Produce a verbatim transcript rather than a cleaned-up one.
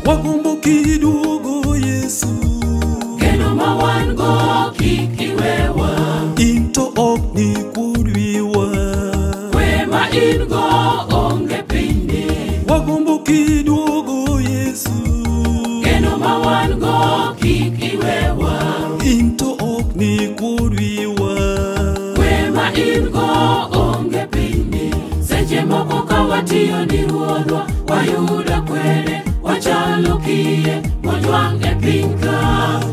wagombo kiduogo Yesu, geno ma wan go kik iwewa, into ok ni kuod wiwa, kwe ma in go onge piny. Wagombo kiduogo Yesu, geno ma wan go kik iwewa, into ok ni kuod wiwa, kwe ma in go onge piny. Seche moko ka watiyo ni Ruodhwa, wayudo kwere, wachalo kiye mojwang' e piny ka.